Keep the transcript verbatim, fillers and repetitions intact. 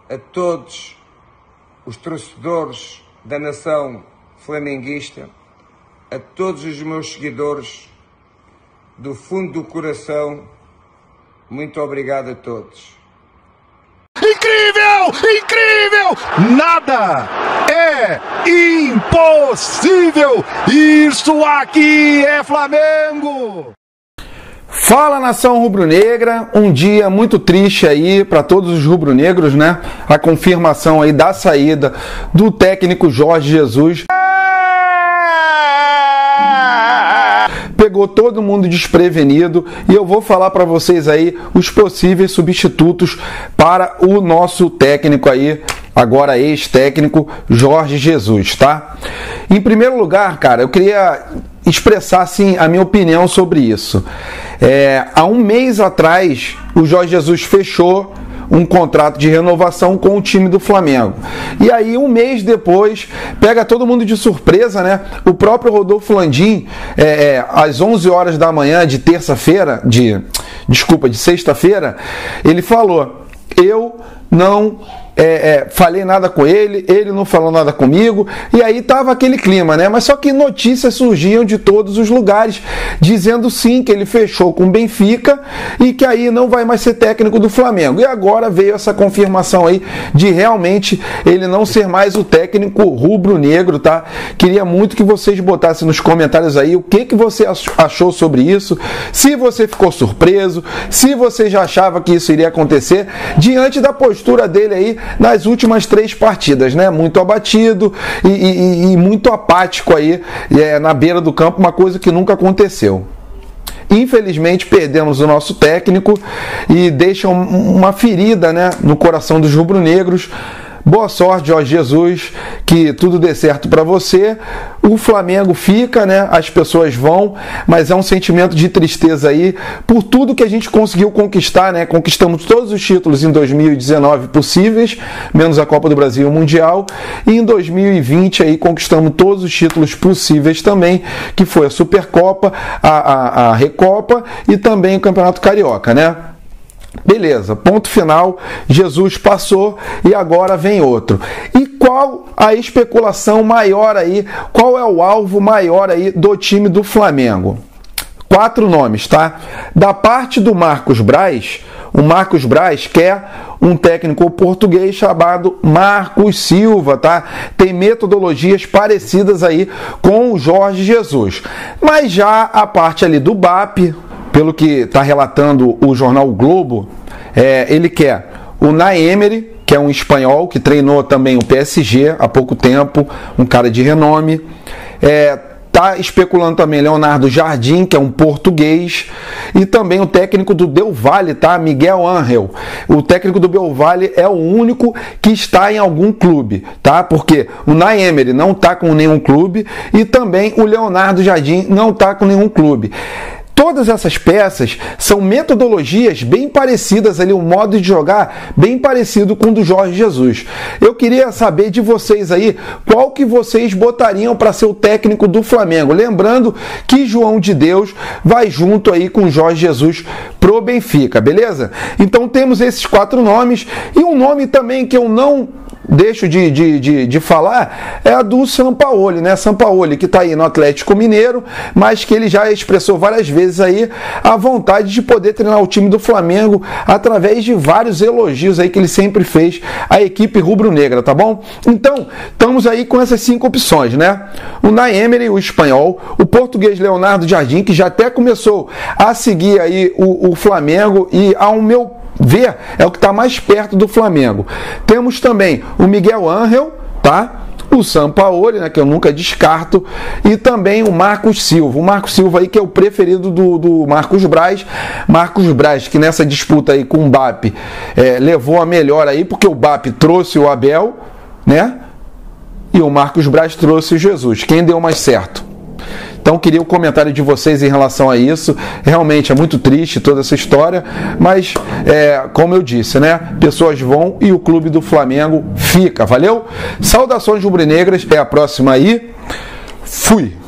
a todos os torcedores da nação flamenguista, a todos os meus seguidores, do fundo do coração, muito obrigado a todos. Incrível! Incrível! Nada é impossível! Isso aqui é Flamengo! Fala, nação rubro-negra, um dia muito triste aí para todos os rubro-negros, né? A confirmação aí da saída do técnico Jorge Jesus. Pegou todo mundo desprevenido e eu vou falar para vocês aí os possíveis substitutos para o nosso técnico aí, agora ex-técnico Jorge Jesus, tá? Em primeiro lugar, cara, eu queria expressar assim a minha opinião sobre isso. É, há um mês atrás, o Jorge Jesus fechou um contrato de renovação com o time do Flamengo. E aí, um mês depois, pega todo mundo de surpresa, né? O próprio Rodolfo Landim, é, é, às onze horas da manhã de terça-feira, de, desculpa, de sexta-feira, ele falou: eu não É, é, falei nada com ele, ele não falou nada comigo, e aí tava aquele clima, né? Mas só que notícias surgiam de todos os lugares, dizendo sim que ele fechou com o Benfica e que aí não vai mais ser técnico do Flamengo. E agora veio essa confirmação aí de realmente ele não ser mais o técnico rubro-negro, tá? Queria muito que vocês botassem nos comentários aí o que, que você achou sobre isso, se você ficou surpreso, se você já achava que isso iria acontecer, diante da postura dele aí nas últimas três partidas, né? Muito abatido e, e, e muito apático aí é, na beira do campo, uma coisa que nunca aconteceu. Infelizmente perdemos o nosso técnico e deixa uma ferida, né, no coração dos rubro-negros. Boa sorte, Jorge Jesus, que tudo dê certo para você. O Flamengo fica, né? As pessoas vão, mas é um sentimento de tristeza aí por tudo que a gente conseguiu conquistar, né? Conquistamos todos os títulos em dois mil e dezenove possíveis, menos a Copa do Brasil e o Mundial, e em dois mil e vinte aí conquistamos todos os títulos possíveis também, que foi a Supercopa, a, a, a Recopa e também o Campeonato Carioca, né? Beleza, ponto final, Jesus passou e agora vem outro. E qual a especulação maior aí, qual é o alvo maior aí do time do Flamengo? Quatro nomes, tá? Da parte do Marcos Braz, o Marcos Braz quer um técnico português chamado Marcos Silva, tá? Tem metodologias parecidas aí com o Jorge Jesus. Mas já a parte ali do B A P, pelo que está relatando o jornal o Globo, é, ele quer o Unai Emery, que é um espanhol que treinou também o P S G há pouco tempo, um cara de renome. É, tá especulando também Leonardo Jardim, que é um português, e também o técnico do Del Valle, tá? Miguel Ángel. O técnico do Del Valle é o único que está em algum clube, tá? Porque o Unai Emery não está com nenhum clube e também o Leonardo Jardim não está com nenhum clube. Todas essas peças são metodologias bem parecidas ali, um modo de jogar bem parecido com o do Jorge Jesus. Eu queria saber de vocês aí, qual que vocês botariam para ser o técnico do Flamengo? Lembrando que João de Deus vai junto aí com o Jorge Jesus pro Benfica, beleza? Então temos esses quatro nomes e um nome também que eu não deixo de, de, de, de falar é a do Sampaoli, né? Sampaoli que está aí no Atlético Mineiro, mas que ele já expressou várias vezes aí a vontade de poder treinar o time do Flamengo através de vários elogios aí que ele sempre fez à equipe rubro-negra, tá bom? Então, estamos aí com essas cinco opções, né? O Unai Emery, o espanhol, o português Leonardo Jardim, que já até começou a seguir aí o, o Flamengo e ao meu ver, é o que está mais perto do Flamengo. Temos também o Miguel Ángel, tá? O Sampaoli, né, que eu nunca descarto, e também o Marcos Silva. O Marcos Silva aí que é o preferido do, do Marcos Braz. Marcos Braz, que nessa disputa aí com o B A P é, levou a melhor aí, porque o B A P trouxe o Abel, né? E o Marcos Braz trouxe o Jesus. Quem deu mais certo? Então queria o comentário de vocês em relação a isso. Realmente é muito triste toda essa história, mas é, como eu disse, né? Pessoas vão e o clube do Flamengo fica. Valeu? Saudações rubro-negras, é a próxima aí. Fui!